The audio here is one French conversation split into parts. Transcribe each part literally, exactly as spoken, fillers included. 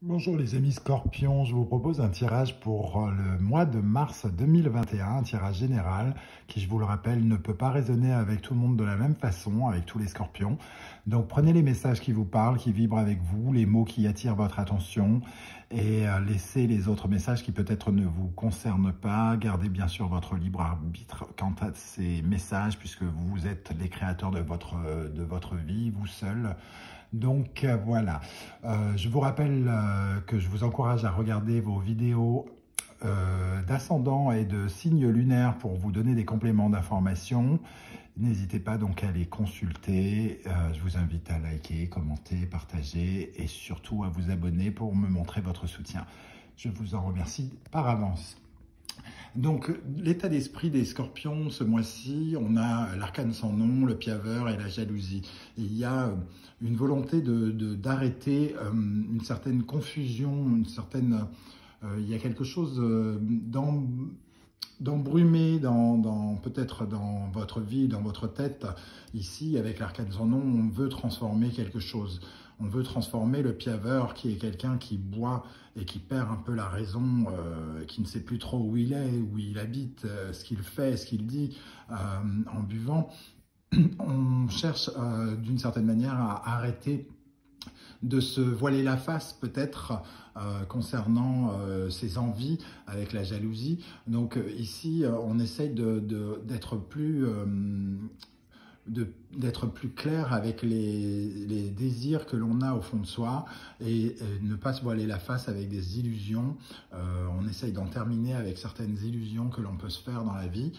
Bonjour les amis Scorpions, je vous propose un tirage pour le mois de mars deux mille vingt et un, un tirage général qui, je vous le rappelle, ne peut pas résonner avec tout le monde de la même façon, avec tous les Scorpions. Donc prenez les messages qui vous parlent, qui vibrent avec vous, les mots qui attirent votre attention et laissez les autres messages qui peut-être ne vous concernent pas. Gardez bien sûr votre libre arbitre quant à ces messages puisque vous êtes les créateurs de votre, de votre vie, vous seuls. Donc euh, voilà, euh, je vous rappelle euh, que je vous encourage à regarder vos vidéos euh, d'ascendant et de signes lunaires pour vous donner des compléments d'information. N'hésitez pas donc à les consulter. Euh, je vous invite à liker, commenter, partager et surtout à vous abonner pour me montrer votre soutien. Je vous en remercie par avance. Donc, l'état d'esprit des Scorpions, ce mois-ci, on a l'arcane sans nom, le pieuveur et la jalousie. Il y a une volonté de, de, d'arrêter euh, une certaine confusion, une certaine, euh, il y a quelque chose euh, dans d'embrumé dans, dans peut-être dans votre vie, dans votre tête. Ici, avec l'arcane sans nom, on veut transformer quelque chose. On veut transformer le pieuveur, qui est quelqu'un qui boit et qui perd un peu la raison, euh, qui ne sait plus trop où il est, où il habite, euh, ce qu'il fait, ce qu'il dit euh, en buvant. On cherche euh, d'une certaine manière à arrêter de se voiler la face peut-être euh, concernant euh, ses envies avec la jalousie. Donc euh, ici, euh, on essaye de, de, d'être plus... Euh, d'être plus clair avec les, les désirs que l'on a au fond de soi et, et ne pas se voiler la face avec des illusions. Euh, on essaye d'en terminer avec certaines illusions que l'on peut se faire dans la vie.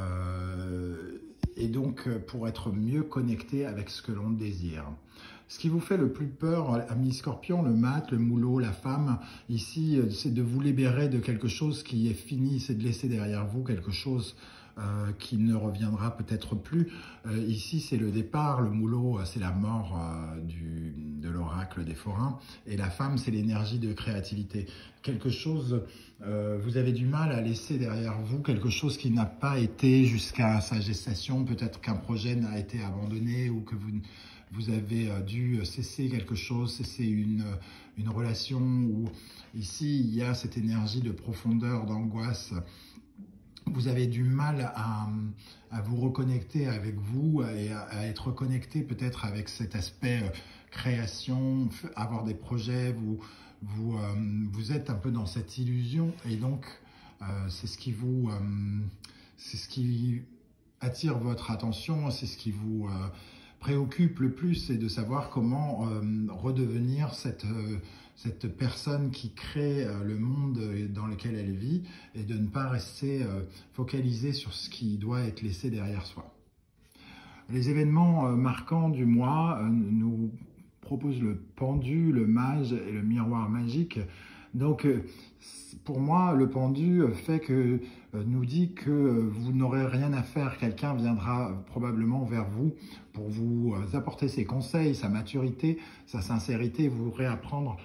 Euh, et donc, pour être mieux connecté avec ce que l'on désire. Ce qui vous fait le plus peur, ami Scorpion, le mat, le moulot, la femme, ici, c'est de vous libérer de quelque chose qui est fini, c'est de laisser derrière vous quelque chose Euh, qui ne reviendra peut-être plus. Euh, ici, c'est le départ, le moulot, c'est la mort euh, du, de l'oracle des forains, et la femme, c'est l'énergie de créativité. Quelque chose, euh, vous avez du mal à laisser derrière vous quelque chose qui n'a pas été jusqu'à sa gestation, peut-être qu'un projet n'a été abandonné ou que vous... vous avez dû cesser quelque chose, cesser une, une relation où ici, il y a cette énergie de profondeur, d'angoisse. Vous avez du mal à, à vous reconnecter avec vous et à, à être reconnecté peut-être avec cet aspect euh, création, avoir des projets, vous, vous, euh, vous êtes un peu dans cette illusion et donc euh, c'est ce qui vous, euh, c'est ce qui attire votre attention, c'est ce qui vous euh, préoccupe le plus, c'est de savoir comment euh, redevenir cette, euh, cette personne qui crée euh, le monde dans lequel elle vit et de ne pas rester euh, focalisé sur ce qui doit être laissé derrière soi. Les événements euh, marquants du mois euh, nous proposent le pendu, le mage et le miroir magique. Donc, pour moi, le pendu fait que, nous dit que vous n'aurez rien à faire. Quelqu'un viendra probablement vers vous pour vous apporter ses conseils, sa maturité, sa sincérité, vous réapprendre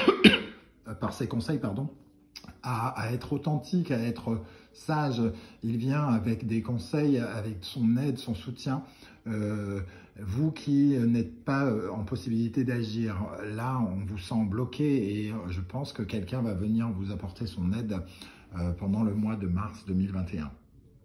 par ses conseils, pardon, à, à être authentique, à être sage. Il vient avec des conseils, avec son aide, son soutien. Euh, vous qui n'êtes pas en possibilité d'agir, là on vous sent bloqué et je pense que quelqu'un va venir vous apporter son aide euh, pendant le mois de mars deux mille vingt et un.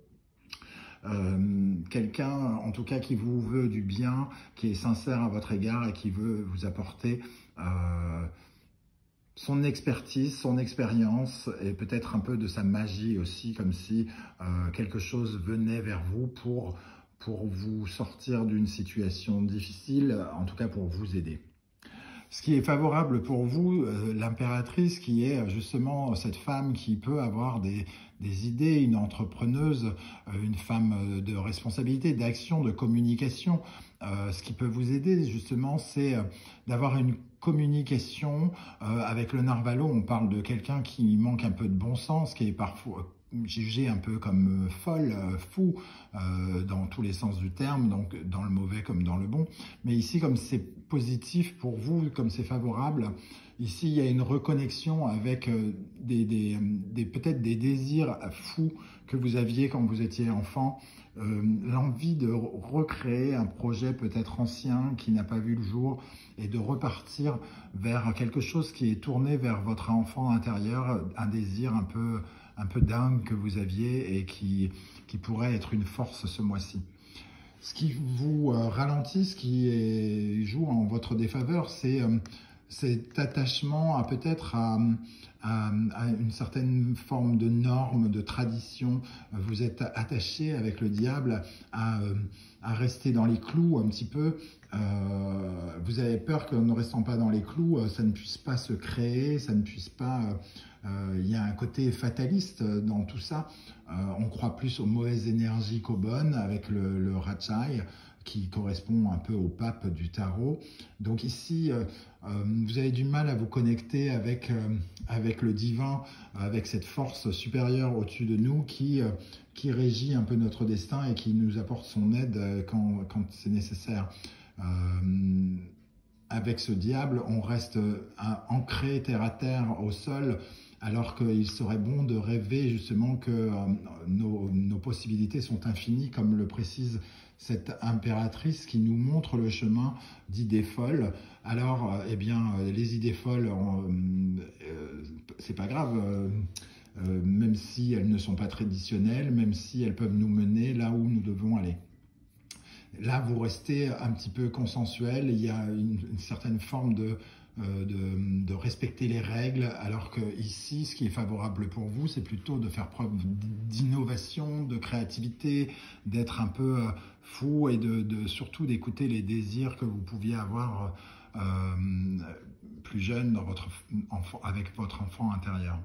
Euh, quelqu'un en tout cas qui vous veut du bien, qui est sincère à votre égard et qui veut vous apporter euh, son expertise, son expérience et peut-être un peu de sa magie aussi, comme si euh, quelque chose venait vers vous pour pour vous sortir d'une situation difficile, en tout cas pour vous aider. Ce qui est favorable pour vous, euh, l'impératrice, qui est justement cette femme qui peut avoir des, des idées, une entrepreneuse, euh, une femme de responsabilité, d'action, de communication. Euh, ce qui peut vous aider justement, c'est euh, d'avoir une communication euh, avec le narvalo. On parle de quelqu'un qui manque un peu de bon sens, qui est parfois jugée un peu comme folle, fou, euh, dans tous les sens du terme, donc dans le mauvais comme dans le bon. Mais ici, comme c'est positif pour vous, comme c'est favorable, ici il y a une reconnexion avec des, des, des peut-être des désirs fous que vous aviez quand vous étiez enfant, euh, l'envie de recréer un projet peut-être ancien qui n'a pas vu le jour et de repartir vers quelque chose qui est tourné vers votre enfant intérieur, un désir un peu, un peu dingue que vous aviez et qui, qui pourrait être une force ce mois-ci. Ce qui vous euh, ralentit, ce qui est, joue en votre défaveur, c'est euh, cet attachement à peut-être à, à, à une certaine forme de norme, de tradition. Vous êtes attaché avec le diable à, à rester dans les clous un petit peu. Euh, vous avez peur qu'en ne restant pas dans les clous, ça ne puisse pas se créer, ça ne puisse pas... Euh, il y a un côté fataliste dans tout ça. Euh, on croit plus aux mauvaises énergies qu'aux bonnes avec le, le Rachai, qui correspond un peu au pape du tarot. Donc ici, euh, euh, vous avez du mal à vous connecter avec, euh, avec le divin, avec cette force supérieure au-dessus de nous qui, euh, qui régit un peu notre destin et qui nous apporte son aide quand, quand c'est nécessaire. Euh, avec ce diable, on reste ancré terre à terre au sol, alors qu'il serait bon de rêver justement que euh, nos, nos possibilités sont infinies, comme le précise cette impératrice qui nous montre le chemin d'idées folles. Alors, euh, eh bien, les idées folles, euh, c'est pas grave, euh, euh, même si elles ne sont pas traditionnelles, même si elles peuvent nous mener là où nous devons aller. Là, vous restez un petit peu consensuel, il y a une, une certaine forme de, euh, de, de respecter les règles, alors que ici, ce qui est favorable pour vous, c'est plutôt de faire preuve d'innovation, de créativité, d'être un peu fou et de, de surtout d'écouter les désirs que vous pouviez avoir euh, plus jeune dans votre enfant, avec votre enfant intérieur.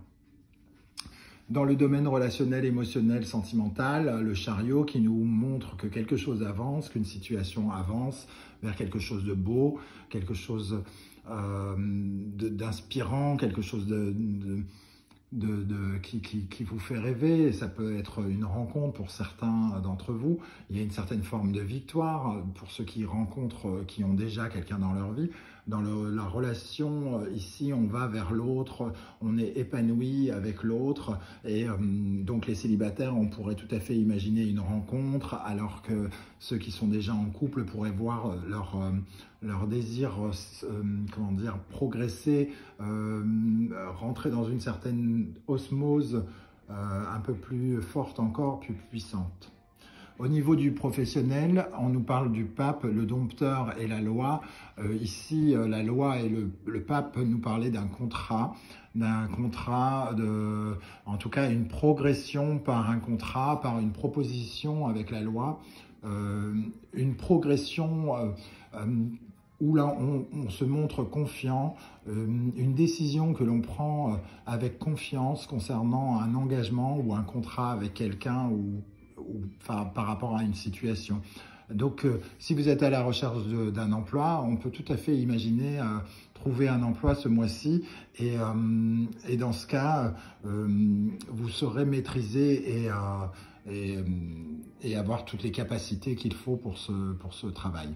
Dans le domaine relationnel, émotionnel, sentimental, le chariot qui nous montre que quelque chose avance, qu'une situation avance vers quelque chose de beau, quelque chose euh, d'inspirant, quelque chose de, de, de, de, qui, qui, qui vous fait rêver. Ça peut être une rencontre pour certains d'entre vous. Il y a une certaine forme de victoire pour ceux qui rencontrent, qui ont déjà quelqu'un dans leur vie. Dans le, la relation, ici, on va vers l'autre, on est épanoui avec l'autre. Et euh, donc, les célibataires, on pourrait tout à fait imaginer une rencontre, alors que ceux qui sont déjà en couple pourraient voir leur, euh, leur désir, euh, comment dire, progresser, euh, rentrer dans une certaine osmose euh, un peu plus forte encore, plus puissante. Au niveau du professionnel, on nous parle du pape, le dompteur et la loi. Euh, ici, euh, la loi et le, le pape nous parlaient d'un contrat, d'un contrat, de, en tout cas une progression par un contrat, par une proposition avec la loi, euh, une progression euh, euh, où là on, on se montre confiant, euh, une décision que l'on prend euh, avec confiance concernant un engagement ou un contrat avec quelqu'un ou Ou, enfin, par rapport à une situation. Donc, euh, si vous êtes à la recherche d'un emploi, on peut tout à fait imaginer euh, trouver un emploi ce mois-ci. Et, euh, et dans ce cas, euh, vous saurez maîtriser et, euh, et, et avoir toutes les capacités qu'il faut pour ce, pour ce travail.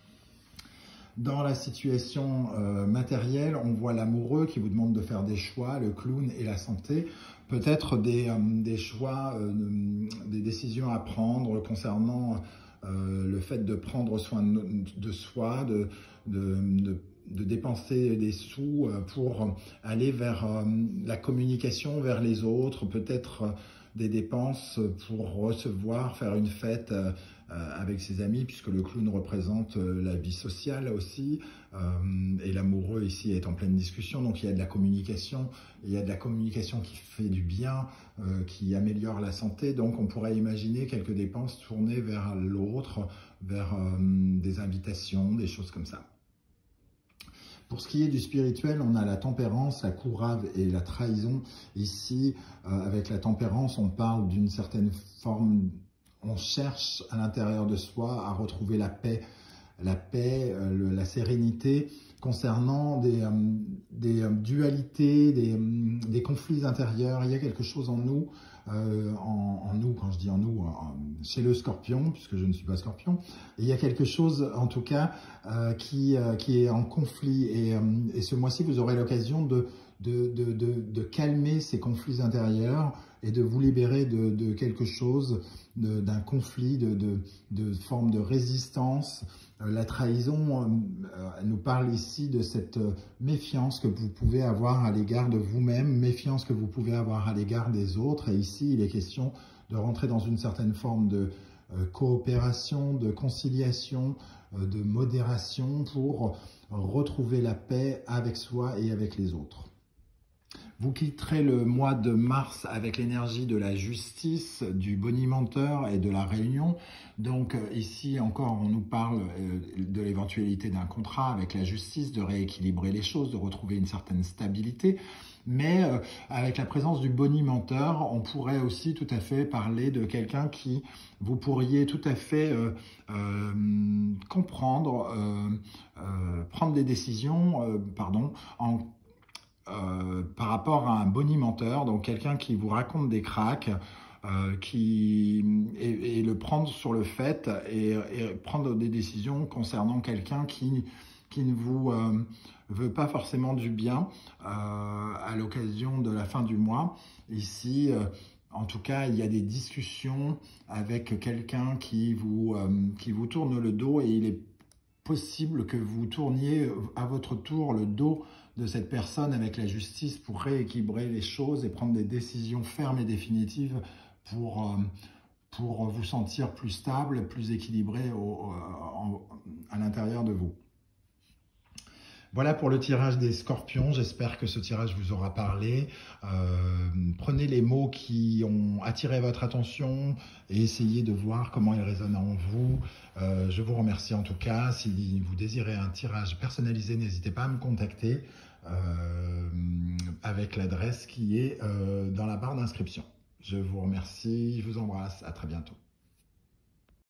Dans la situation euh, matérielle, on voit l'amoureux qui vous demande de faire des choix, le clown et la santé. Peut-être des, euh, des choix, euh, des décisions à prendre concernant euh, le fait de prendre soin de, de soi, de, de, de, de dépenser des sous pour aller vers euh, la communication vers les autres, peut-être euh, des dépenses pour recevoir, faire une fête euh, avec ses amis, puisque le clown représente la vie sociale aussi, euh, et l'amoureux ici est en pleine discussion, donc il y a de la communication, il y a de la communication qui fait du bien, euh, qui améliore la santé, donc on pourrait imaginer quelques dépenses tournées vers l'autre, vers euh, des invitations, des choses comme ça. Pour ce qui est du spirituel, on a la tempérance, la courave et la trahison. Ici, euh, avec la tempérance, on parle d'une certaine forme, on cherche à l'intérieur de soi à retrouver la paix, la paix, euh, le, la sérénité concernant des, euh, des euh, dualités, des, euh, des conflits intérieurs. Il y a quelque chose en nous, euh, en, en nous, quand je dis en nous, en, chez le scorpion, puisque je ne suis pas scorpion, il y a quelque chose en tout cas euh, qui, euh, qui est en conflit. Et, euh, et ce mois-ci, vous aurez l'occasion de, de, de, de, de calmer ces conflits intérieurs et de vous libérer de, de quelque chose, d'un conflit, de, de, de forme de résistance. La trahison euh, nous parle ici de cette méfiance que vous pouvez avoir à l'égard de vous-même, méfiance que vous pouvez avoir à l'égard des autres. Et ici, il est question de rentrer dans une certaine forme de euh, coopération, de conciliation, euh, de modération pour retrouver la paix avec soi et avec les autres. Vous quitterez le mois de mars avec l'énergie de la justice, du bonimenteur et de la réunion. Donc ici encore, on nous parle de l'éventualité d'un contrat avec la justice, de rééquilibrer les choses, de retrouver une certaine stabilité. Mais euh, avec la présence du bonimenteur, on pourrait aussi tout à fait parler de quelqu'un qui vous pourriez tout à fait euh, euh, comprendre, euh, euh, prendre des décisions, euh, pardon, en Euh, par rapport à un bonimenteur, donc quelqu'un qui vous raconte des cracks, euh, qui, et, et le prendre sur le fait et, et prendre des décisions concernant quelqu'un qui, qui ne vous euh, veut pas forcément du bien euh, à l'occasion de la fin du mois. Ici, euh, en tout cas, il y a des discussions avec quelqu'un qui vous, euh, qui vous tourne le dos et il est possible que vous tourniez à votre tour le dos de cette personne avec la justice pour rééquilibrer les choses et prendre des décisions fermes et définitives pour, euh, pour vous sentir plus stable, plus équilibré au, au, à l'intérieur de vous. Voilà pour le tirage des scorpions, j'espère que ce tirage vous aura parlé. Euh, prenez les mots qui ont attiré votre attention et essayez de voir comment ils résonnent en vous. Euh, je vous remercie en tout cas. Si vous désirez un tirage personnalisé, n'hésitez pas à me contacter euh, avec l'adresse qui est euh, dans la barre d'inscription. Je vous remercie, je vous embrasse, à très bientôt.